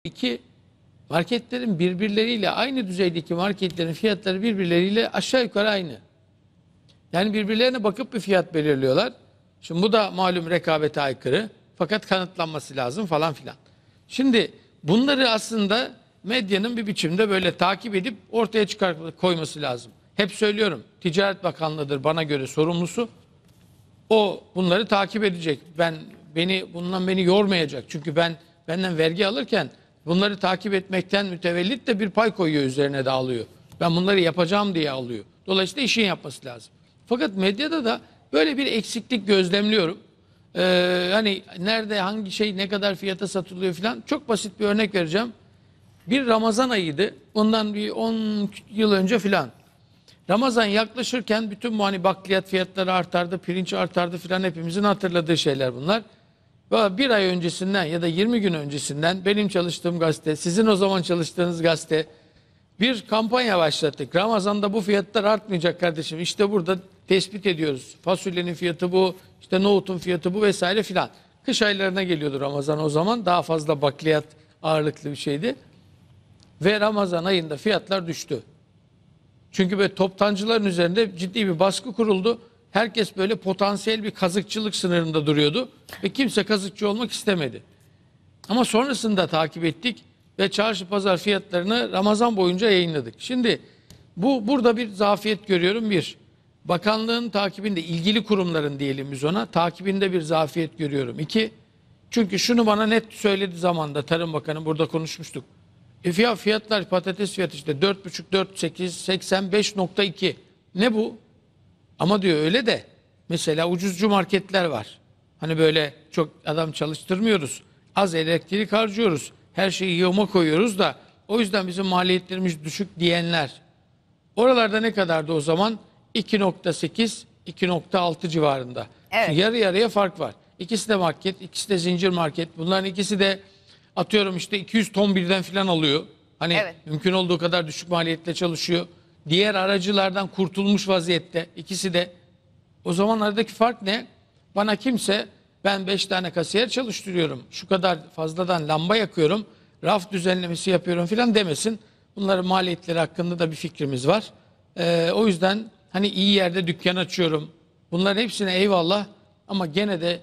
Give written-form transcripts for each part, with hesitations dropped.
İki, marketlerin birbirleriyle aynı düzeydeki marketlerin fiyatları birbirleriyle aşağı yukarı aynı. Yani birbirlerine bakıp bir fiyat belirliyorlar. Şimdi bu da malum rekabete aykırı. Fakat kanıtlanması lazım falan filan. Şimdi bunları aslında medyanın bir biçimde böyle takip edip ortaya koyması lazım. Hep söylüyorum, Ticaret Bakanlığı'dır bana göre sorumlusu. O bunları takip edecek. Bundan beni yormayacak. Çünkü benden vergi alırken bunları takip etmekten mütevellit de bir pay koyuyor, üzerine de alıyor. Ben bunları yapacağım diye alıyor. Dolayısıyla işin yapması lazım. Fakat medyada da böyle bir eksiklik gözlemliyorum. Hani nerede hangi şey ne kadar fiyata satılıyor falan. Çok basit bir örnek vereceğim. Bir Ramazan ayıydı. Ondan bir 10 yıl önce falan. Ramazan yaklaşırken bütün bu hani bakliyat fiyatları artardı, pirinç artardı filan, hepimizin hatırladığı şeyler bunlar. Ve bir ay öncesinden ya da 20 gün öncesinden benim çalıştığım gazete, sizin o zaman çalıştığınız gazete bir kampanya başlattık. Ramazan'da bu fiyatlar artmayacak kardeşim. İşte burada tespit ediyoruz. Fasulyenin fiyatı bu, işte nohutun fiyatı bu vesaire filan. Kış aylarına geliyordu Ramazan o zaman. Daha fazla bakliyat ağırlıklı bir şeydi. Ve Ramazan ayında fiyatlar düştü. Çünkü böyle toptancıların üzerinde ciddi bir baskı kuruldu. Herkes böyle potansiyel bir kazıkçılık sınırında duruyordu. Ve kimse kazıkçı olmak istemedi. Ama sonrasında takip ettik ve çarşı pazar fiyatlarını Ramazan boyunca yayınladık. Şimdi burada bir zafiyet görüyorum. Bir, bakanlığın takibinde, ilgili kurumların diyelim biz ona, takibinde bir zafiyet görüyorum. İki, çünkü şunu bana net söyledi zamanda Tarım Bakanı, burada konuşmuştuk. Fiyatlar, patates fiyatı işte 4,5, 4,8, 85,2. Ne bu? Ama diyor öyle de mesela ucuzcu marketler var. Hani böyle çok adam çalıştırmıyoruz. Az elektrik harcıyoruz. Her şeyi yığma koyuyoruz da o yüzden bizim maliyetlerimiz düşük diyenler. Oralarda ne kadardı o zaman? 2,8, 2,6 civarında. Evet. Yarı yarıya fark var. İkisi de market, ikisi de zincir market. Bunların ikisi de atıyorum işte 200 ton birden filan alıyor. Hani Evet. mümkün olduğu kadar düşük maliyetle çalışıyor. Diğer aracılardan kurtulmuş vaziyette. İkisi de. O zaman aradaki fark ne? Bana kimse ben 5 tane kasiyer çalıştırıyorum, şu kadar fazladan lamba yakıyorum, raf düzenlemesi yapıyorum filan demesin. Bunların maliyetleri hakkında da bir fikrimiz var. O yüzden hani iyi yerde dükkan açıyorum. Bunların hepsine eyvallah ama gene de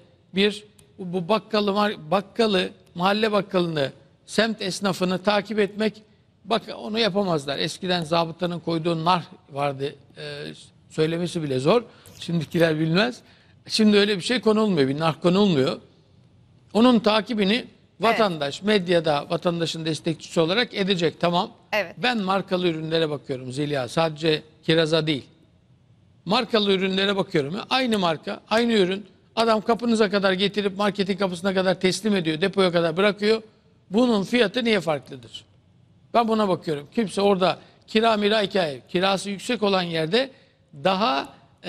bu bakkalı, mahalle bakkalını, semt esnafını takip etmek, bak onu yapamazlar. Eskiden zabıtanın koyduğu nar vardı. Söylemesi bile zor. Şimdikiler bilmez. Şimdi öyle bir şey konulmuyor. Bir nar konulmuyor. Onun takibini vatandaş, medyada vatandaşın destekçisi olarak edecek. Tamam. Evet. Ben markalı ürünlere bakıyorum Zeliha. Sadece kiraza değil. Markalı ürünlere bakıyorum. Aynı marka, aynı ürün. Adam kapınıza kadar getirip marketin kapısına kadar teslim ediyor. Depoya kadar bırakıyor. Bunun fiyatı niye farklıdır? Ben buna bakıyorum. Kimse orada kira mira hikaye. Kirası yüksek olan yerde daha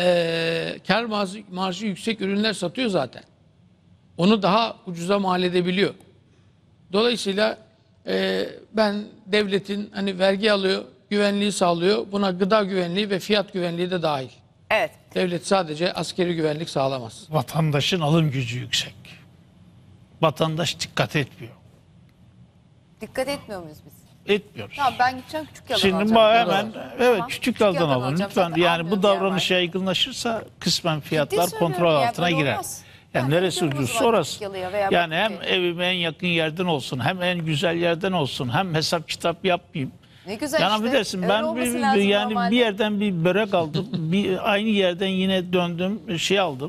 kar marjı yüksek ürünler satıyor zaten. Onu daha ucuza mal edebiliyor. Dolayısıyla ben devletin hani vergi alıyor, güvenliği sağlıyor. Buna gıda güvenliği ve fiyat güvenliği de dahil. Evet. Devlet sadece askeri güvenlik sağlamaz. Vatandaşın alım gücü yüksek. Vatandaş dikkat etmiyor. Dikkat etmiyor muyuz biz? Etmiyoruz. Tamam, ben gideceğim küçük yalan Şimdi alacağım. hemen evet Tamam, küçük yoldan yalan alın alacağım. lütfen. Zaten Yani bu almıyorum davranış yani. yaygınlaşırsa kısmen fiyatlar söylüyorum kontrol ya, altına böyle girer. olmaz. Yani Ben neresi gidiyorum o ucuzsa zaman orası. küçük yalıya veya Yani hem Bakırköy'e. evime en yakın yerden olsun, hem en güzel yerden olsun, hem hesap kitap yapmayayım. Ne güzel Yani işte. affedersin, Öyle ben olması lazım yani normalde. bir yerden bir börek aldım. Aynı yerden yine döndüm, şey aldım.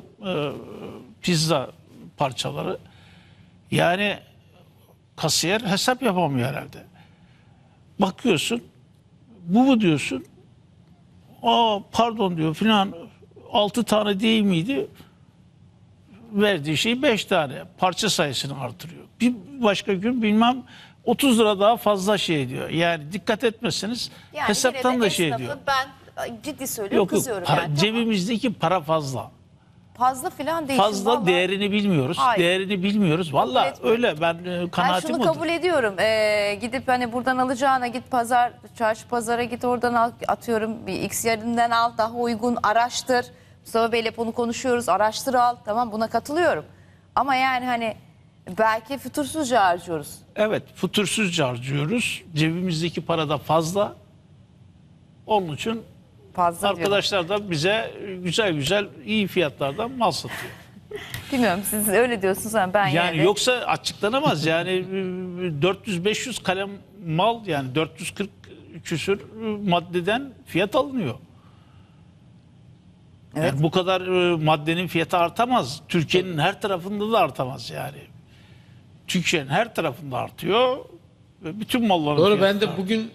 Pizza parçaları. Yani kasiyer hesap yapamıyor herhalde. Bakıyorsun, bu diyorsun. Aa pardon diyor filan, 6 tane değil miydi? Verdiği şey 5 tane. Parça sayısını artırıyor. Bir başka gün bilmem 30 lira daha fazla şey diyor. Yani dikkat etmezseniz Yani hesaptan yine de da şey esnafı diyor. Ben ciddi söylüyorum, Yok kızıyorum para, yani. cebimizdeki para fazla. Fazla filan değil. Fazla Vallahi. değerini bilmiyoruz. Hayır. Değerini bilmiyoruz. Valla etmiyorum. öyle, ben Ben kanaatim şunu odur. kabul ediyorum. Gidip hani buradan alacağına git çarşı pazara git, oradan al, atıyorum bir X yerinden al, daha uygun araştır. Mustafa Bey'le hep onu konuşuyoruz. Araştır al. Tamam, buna katılıyorum. Ama yani hani Belki fütursuzca harcıyoruz. Evet, fütursuzca harcıyoruz. Cebimizdeki para da fazla. Onun için Fazla diyorum. arkadaşlar da bize güzel güzel iyi fiyatlardan mal satıyor. Bilmiyorum, siz öyle diyorsunuz ama ben Yani yine de- yoksa açıklanamaz. Yani 400-500 kalem mal, yani 440 küsür maddeden fiyat alınıyor. Evet. Yani bu kadar maddenin fiyatı artamaz. Türkiye'nin her tarafında da artamaz yani. Türkiye'nin her tarafında artıyor. Ve bütün malların Doğru, fiyatı ben de artıyor. bugün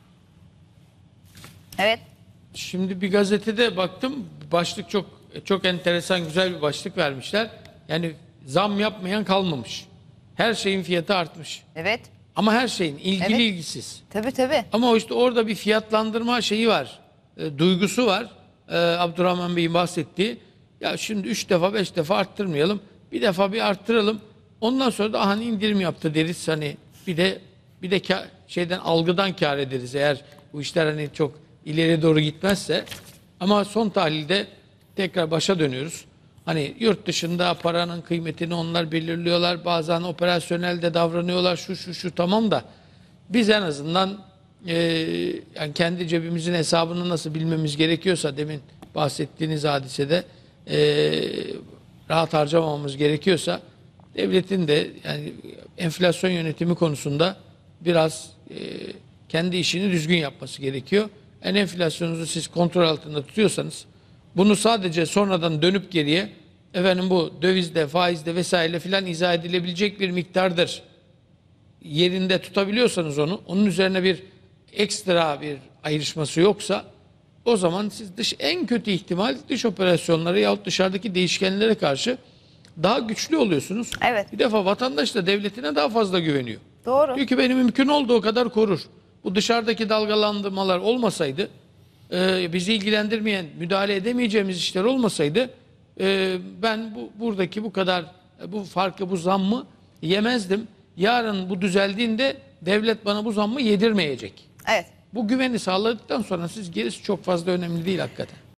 Evet. şimdi bir gazetede baktım, başlık çok enteresan, güzel bir başlık vermişler. Yani zam yapmayan kalmamış. Her şeyin fiyatı artmış. Evet. Ama her şeyin ilgili Evet. ilgisiz. Tabii tabii. Ama işte orada bir fiyatlandırma şeyi var. Duygusu var. Abdurrahman Bey'in bahsettiği. Ya şimdi 3 defa 5 defa arttırmayalım. Bir defa bir arttıralım. Ondan sonra da hani indirim yaptı deriz. Hani bir de şeyden, algıdan kâr ederiz eğer bu işler hani çok ileri doğru gitmezse. Ama son tahlilde tekrar başa dönüyoruz. Hani yurt dışında paranın kıymetini onlar belirliyorlar. Bazen operasyonel de davranıyorlar. Şu tamam da biz en azından yani kendi cebimizin hesabını nasıl bilmemiz gerekiyorsa, demin bahsettiğiniz hadisede rahat harcamamamız gerekiyorsa, devletin de yani enflasyon yönetimi konusunda biraz kendi işini düzgün yapması gerekiyor. Enflasyonunuzu siz kontrol altında tutuyorsanız, bunu sadece sonradan dönüp geriye efendim bu dövizde, faizde vesaire filan izah edilebilecek bir miktardır yerinde tutabiliyorsanız onun üzerine bir ekstra bir ayrışması yoksa, o zaman siz en kötü ihtimal dış operasyonları yahut dışarıdaki değişkenlere karşı daha güçlü oluyorsunuz. Evet. Bir defa vatandaş da devletine daha fazla güveniyor. Doğru. Diyor ki beni mümkün olduğu kadar korur. Bu dışarıdaki dalgalandırmalar olmasaydı, bizi ilgilendirmeyen, müdahale edemeyeceğimiz işler olmasaydı, ben buradaki bu kadar bu farkı, bu zammı yemezdim. Yarın bu düzeldiğinde devlet bana bu zammı yedirmeyecek. Evet. Bu güveni sağladıktan sonra siz gerisi çok fazla önemli değil hakikaten.